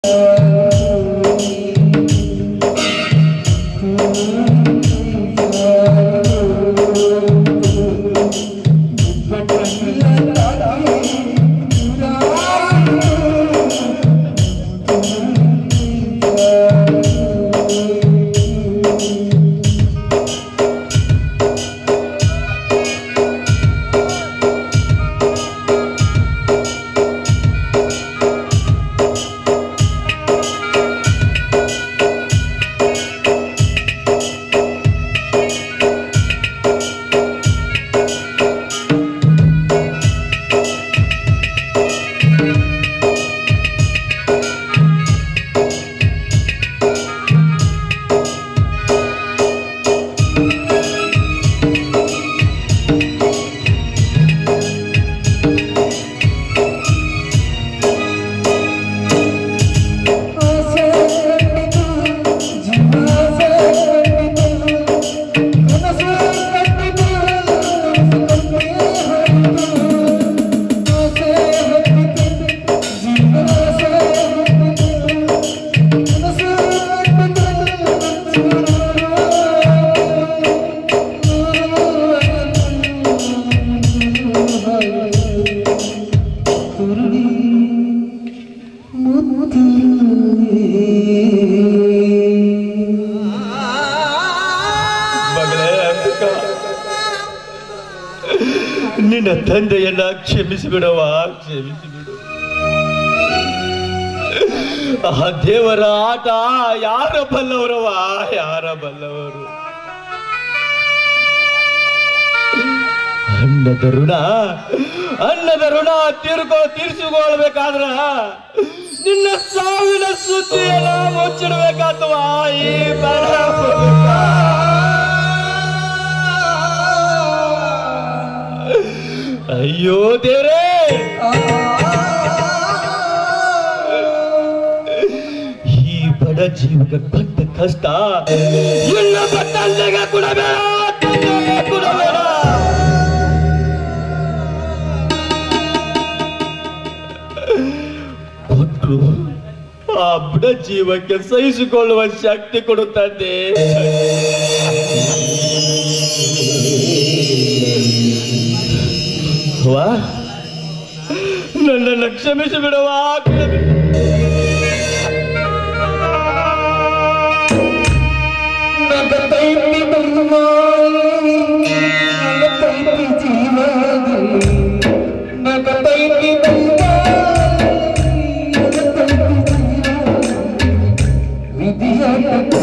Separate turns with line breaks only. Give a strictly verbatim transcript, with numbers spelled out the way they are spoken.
ನಿನ್ನ ತಂದೆಯನ್ನ ಕ್ಷಮಿಸಿಬಿಡವ, ಕ್ಷಮಿಸಿಬಿಡು. ಆ ದೇವರ ಆಟ ಯಾರ ಬಲ್ಲವರವ, ಯಾರ ಬಲ್ಲವರು. ಅನ್ನದ ಋಣ ಅನ್ನದ ಋಣ ತೀರ್ಕೊ ತೀರ್ಸಿಕೊಳ್ಬೇಕಾದ್ರ ನಿನ್ನ ಸಾವಿನ ಸುದ್ದಿಯನ್ನ ಮುಚ್ಚಿಡ್ಬೇಕಾತವ ಈ ಬಡ. ಅಯ್ಯೋ ದೇವ್ರೇ, ಈ ಬಡ ಜೀವಕ್ಕೆ ಬಂದ ಕಷ್ಟ ಇನ್ನೊಬ್ಬ ತಂದೆಗೆ ಕೊಡಬೇಡ, ತಂದೆಗೆ ಕೊಡಬೇಡ. ಕೊಟ್ಟು ಆ ಬಡ ಜೀವಕ್ಕೆ ಸಹಿಸಿಕೊಳ್ಳುವ ಶಕ್ತಿ ಕೊಡುತ್ತದೆ. ವಾ, ನನ್ನನ್ನು ಕ್ಷಮಿಸಿ ಬಿಡುವ.
ವಿಧಿಯ